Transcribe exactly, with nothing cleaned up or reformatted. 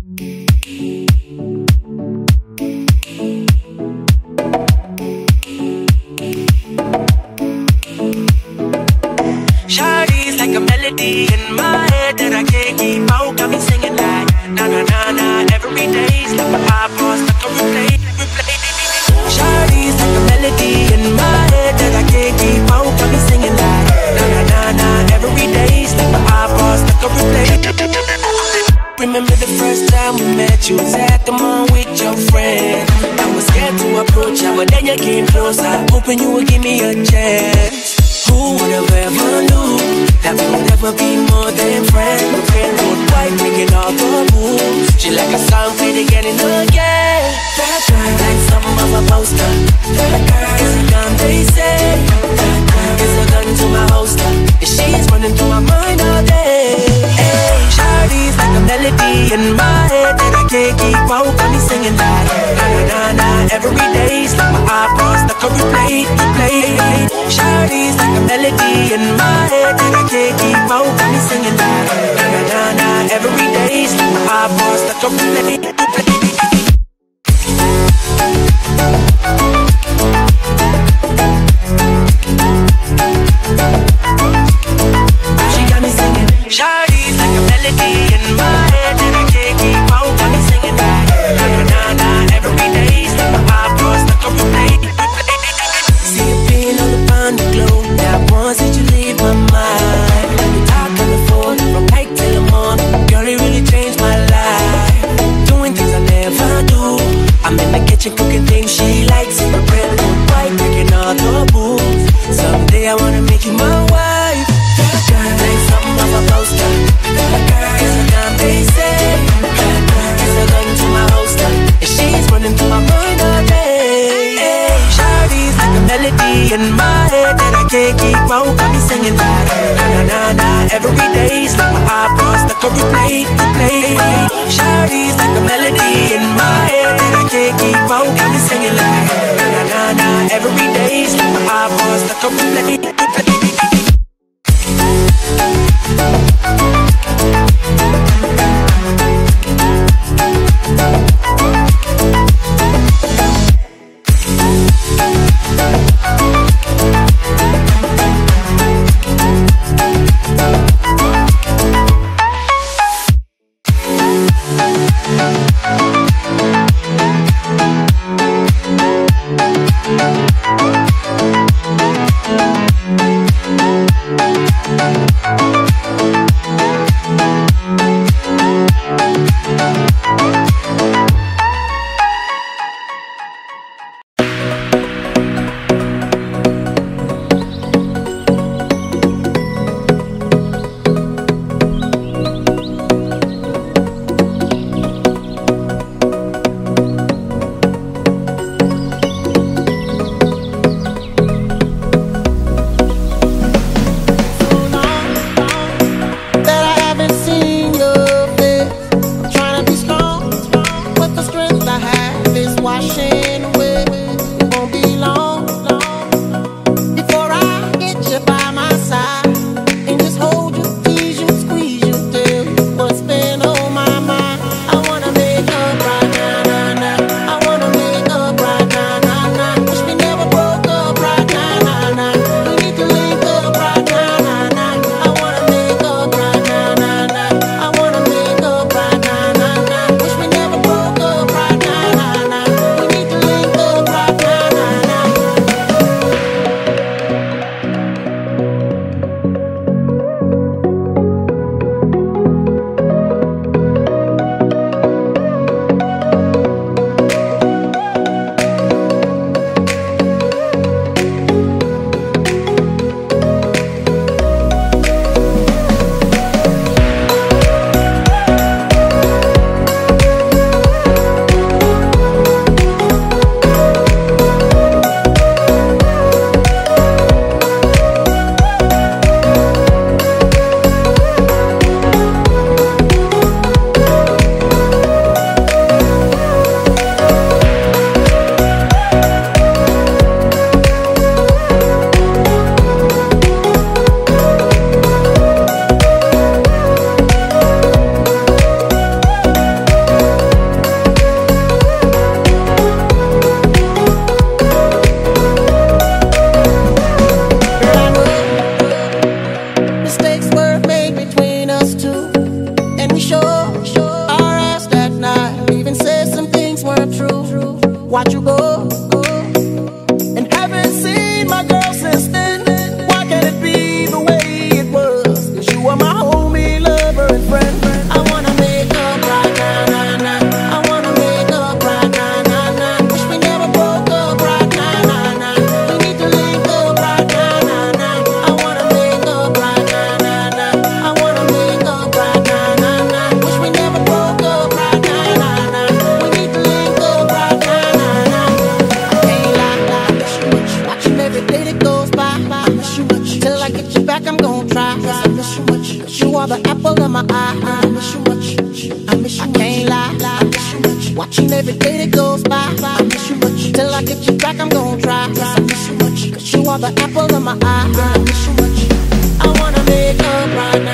Shawty's like a melody in my head that I can't keep out. Got me singing like na na na na every day's like my eyeballs like a replay, replay. Shawty's like a melody in my head that I can't keep out. Got me singing like na na na na every day's like my eyeballs like a replay. Remember the first time we met, you was at the mall with your friend. I was scared to approach you, but then you came closer, hoping you would give me a chance. Who would have ever knew that we would never be more than friends? The railroad white making all the moves. She like a song played again and again. That girl like something of a poster. That girl is a gun, they say. That girl is a gun to my holster, and she's running through my mind all day. Hey, Shawty's like a melody in my head that I can't keep out. Got me singing like na na na na every day's like my eyeballs like a replay, replay. Shawty's like a melody in my head that I can't keep out. Got me singing like na na na na every day's like my eyeballs like a replay, replay. She got me singing. Shawty's like a melody in my head that I can't keep out. Got me singing like na na na na every day's like my eyeballs like a replay, replay. See you being all upon the globe. Now once did you leave my mind? We talk on the phone from night till the morning. Girl, it really changed my life. Doing things I never do. I'm in the kitchen cooking things she likes. My bread and white, breaking all the rules. Someday I wanna make you my wife. That girl ain't something of a poster. That girl is a gun, they say. That girl is a gun to my holster, and she's running through my mind all day. Hey, Shawty's like a melody in my head that I can't keep out. Got me singing like na na na na every day's like my eyeballs like a replay, replay. Shawty's like a melody in my head that I can't keep out. Got me singing like na na na na every day's like my eyeballs like a replay, replay. We'll be right back. Watching every day that goes by. I miss you much. Till I get you back, I'm gonna try. I miss you much. Cause you are the apple of my eye. I miss you much. I wanna make up right now.